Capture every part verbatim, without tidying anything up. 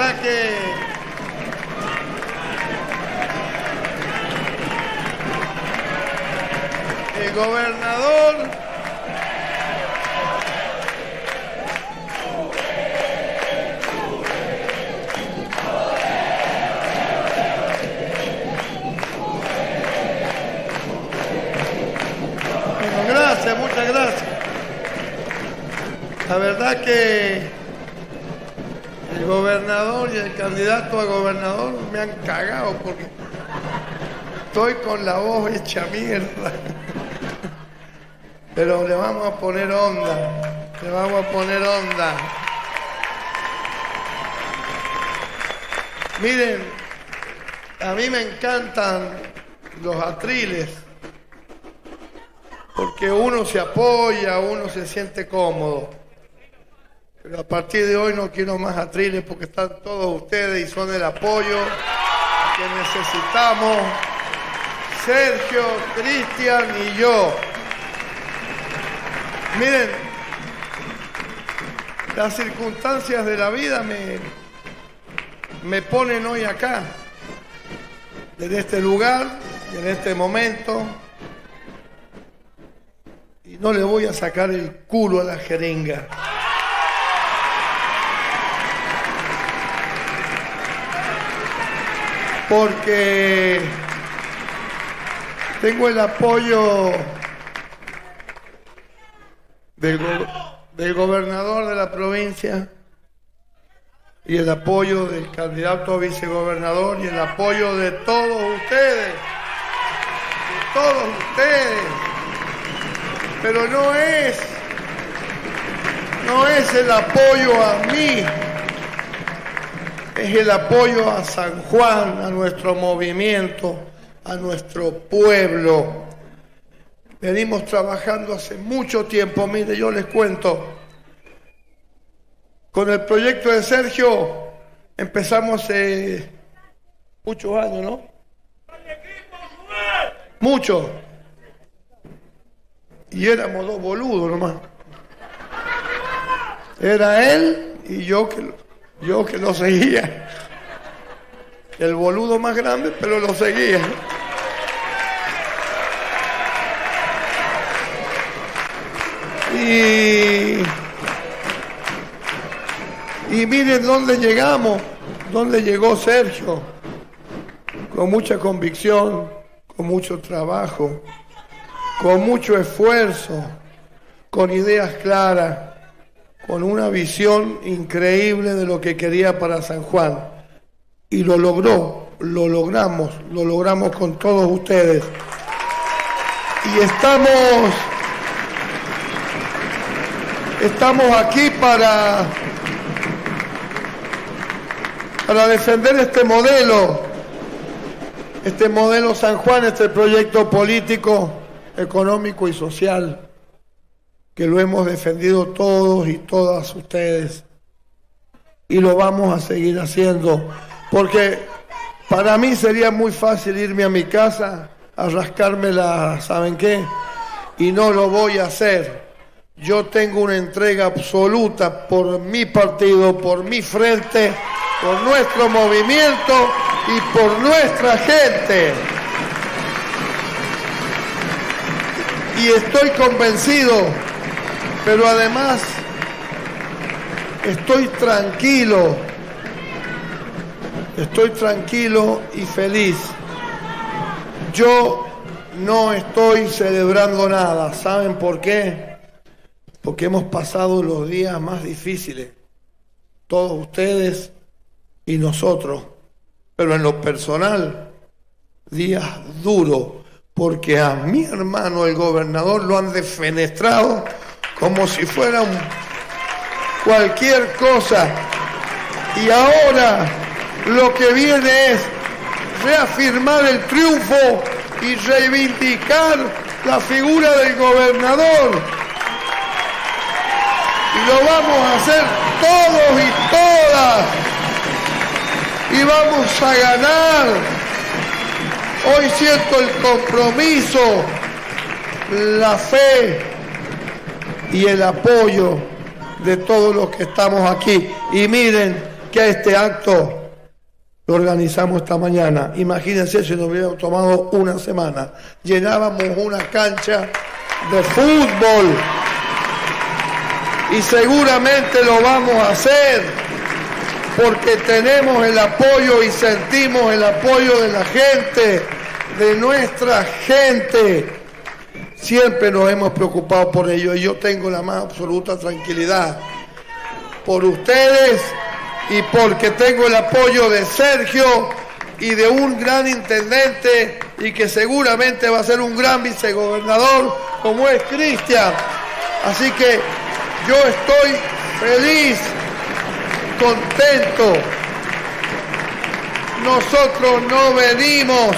verdad que el gobernador bueno, gracias, muchas gracias. La verdad que el gobernador y el candidato a gobernador me han cagado porque estoy con la voz hecha mierda. Pero le vamos a poner onda, le vamos a poner onda. Miren, a mí me encantan los atriles, porque uno se apoya, uno se siente cómodo. Pero a partir de hoy no quiero más atriles porque están todos ustedes y son el apoyo que necesitamos. Sergio, Cristian y yo. Miren, las circunstancias de la vida me, me ponen hoy acá, en este lugar, en este momento, y no le voy a sacar el culo a la jeringa. Porque tengo el apoyo del, go del gobernador de la provincia y el apoyo del candidato a vicegobernador y el apoyo de todos ustedes, de todos ustedes. Pero no es, no es el apoyo a mí, es el apoyo a San Juan, a nuestro movimiento, a nuestro pueblo. Venimos trabajando hace mucho tiempo. Mire, yo les cuento. Con el proyecto de Sergio empezamos hace muchos años, ¿no? Muchos. Y éramos dos boludos nomás. Era él y yo que, yo que lo seguía. El boludo más grande, pero lo seguía. Y, y miren dónde llegamos, dónde llegó Sergio, con mucha convicción, con mucho trabajo, con mucho esfuerzo, con ideas claras, con una visión increíble de lo que quería para San Juan. Y lo logró, lo logramos, lo logramos con todos ustedes. Y estamos... Estamos aquí para, para defender este modelo, este modelo San Juan, este proyecto político, económico y social, que lo hemos defendido todos y todas ustedes. Y lo vamos a seguir haciendo, porque para mí sería muy fácil irme a mi casa a rascarme la, ¿saben qué? Y no lo voy a hacer. Yo tengo una entrega absoluta por mi partido, por mi frente, por nuestro movimiento y por nuestra gente. Y estoy convencido, pero además estoy tranquilo, estoy tranquilo y feliz. Yo no estoy celebrando nada, ¿saben por qué? Porque hemos pasado los días más difíciles, todos ustedes y nosotros, pero en lo personal, días duros, porque a mi hermano el gobernador lo han defenestrado como si fuera un cualquier cosa, y ahora lo que viene es reafirmar el triunfo y reivindicar la figura del gobernador. Y lo vamos a hacer todos y todas. Y vamos a ganar. Hoy siento el compromiso, la fe y el apoyo de todos los que estamos aquí. Y miren, que a este acto lo organizamos esta mañana. Imagínense si nos hubiéramos tomado una semana. Llenábamos una cancha de fútbol. Y seguramente lo vamos a hacer porque tenemos el apoyo y sentimos el apoyo de la gente, de nuestra gente. Siempre nos hemos preocupado por ello y yo tengo la más absoluta tranquilidad por ustedes y porque tengo el apoyo de Sergio y de un gran intendente y que seguramente va a ser un gran vicegobernador como es Cristian. Así que yo estoy feliz, contento. Nosotros no venimos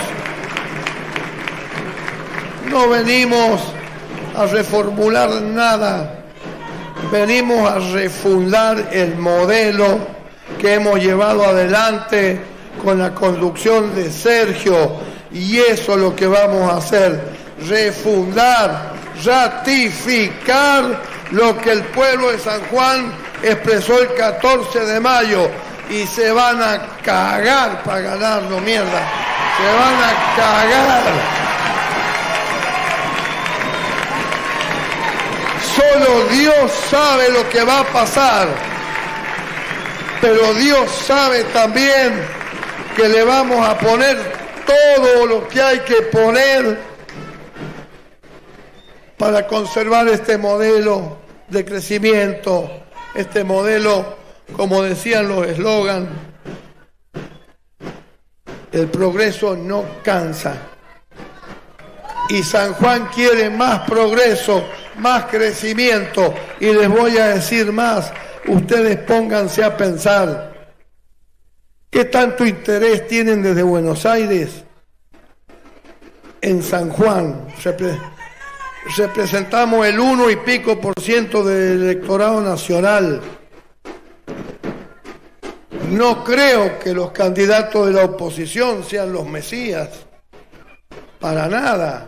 No venimos a reformular nada, venimos a refundar el modelo que hemos llevado adelante con la conducción de Sergio, y eso es lo que vamos a hacer, refundar, ratificar lo que el pueblo de San Juan expresó el catorce de mayo, y se van a cagar para ganarlo, mierda, se van a cagar. Solo Dios sabe lo que va a pasar, pero Dios sabe también que le vamos a poner todo lo que hay que poner para conservar este modelo de crecimiento, este modelo, como decían los eslogan, el progreso no cansa. Y San Juan quiere más progreso, más crecimiento, y les voy a decir más, ustedes pónganse a pensar, ¿qué tanto interés tienen desde Buenos Aires en San Juan? Repre- representamos el uno y pico por ciento del electorado nacional. No creo que los candidatos de la oposición sean los mesías, para nada.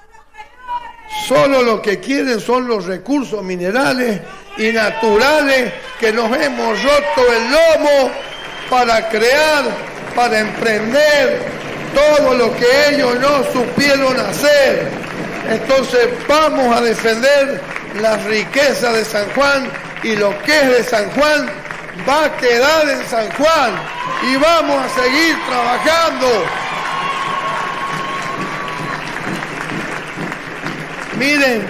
Solo lo que quieren son los recursos minerales y naturales que nos hemos roto el lomo para crear, para emprender todo lo que ellos no supieron hacer. Entonces vamos a defender las riquezas de San Juan, y lo que es de San Juan va a quedar en San Juan, y vamos a seguir trabajando. Miren,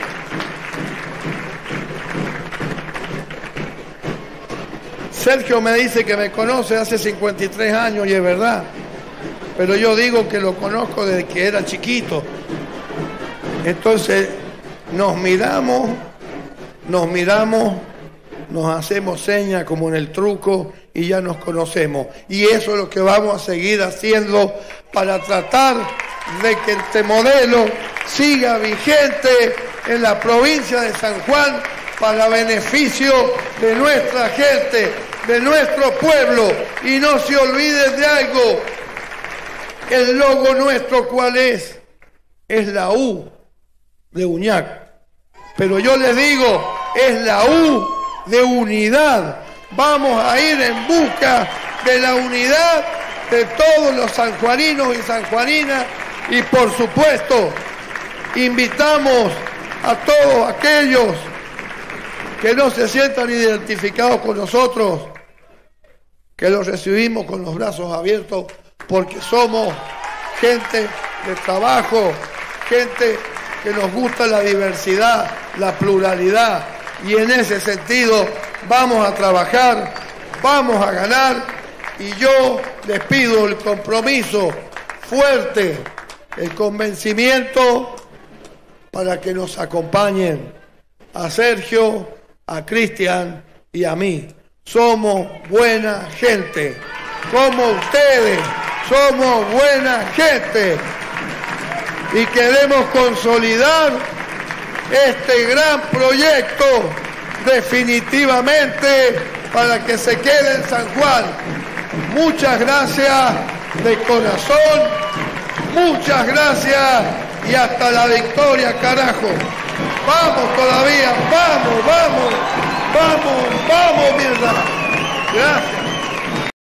Sergio me dice que me conoce hace cincuenta y tres años, y es verdad, pero yo digo que lo conozco desde que era chiquito. Entonces nos miramos, nos miramos, nos hacemos señas como en el truco y ya nos conocemos. Y eso es lo que vamos a seguir haciendo para tratar de que este modelo siga vigente en la provincia de San Juan para beneficio de nuestra gente, de nuestro pueblo. Y no se olviden de algo, el logo nuestro, ¿cuál es? Es la U de Uñac. Pero yo les digo, es la U de unidad. Vamos a ir en busca de la unidad de todos los sanjuaninos y sanjuaninas, y por supuesto invitamos a todos aquellos que no se sientan identificados con nosotros, que los recibimos con los brazos abiertos, porque somos gente de trabajo, gente que nos gusta la diversidad, la pluralidad, y en ese sentido vamos a trabajar, vamos a ganar, y yo les pido el compromiso fuerte, el convencimiento para que nos acompañen a Sergio, a Cristian y a mí. Somos buena gente, como ustedes, somos buena gente, y queremos consolidar este gran proyecto definitivamente para que se quede en San Juan. Muchas gracias de corazón, muchas gracias, y hasta la victoria, carajo. Vamos todavía, vamos, vamos.